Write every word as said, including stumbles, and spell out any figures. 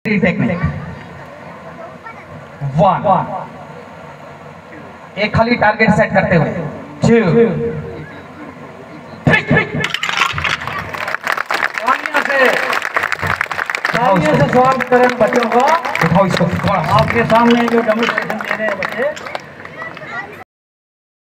Technique one, एक खाली target set करते हुए टू थ्री। तालियों से स्वागत करें बच्चों का। उठाओ इसको थोड़ा। आपके सामने जो डेमोन्स्ट्रेशन दे रहे हैं बच्चे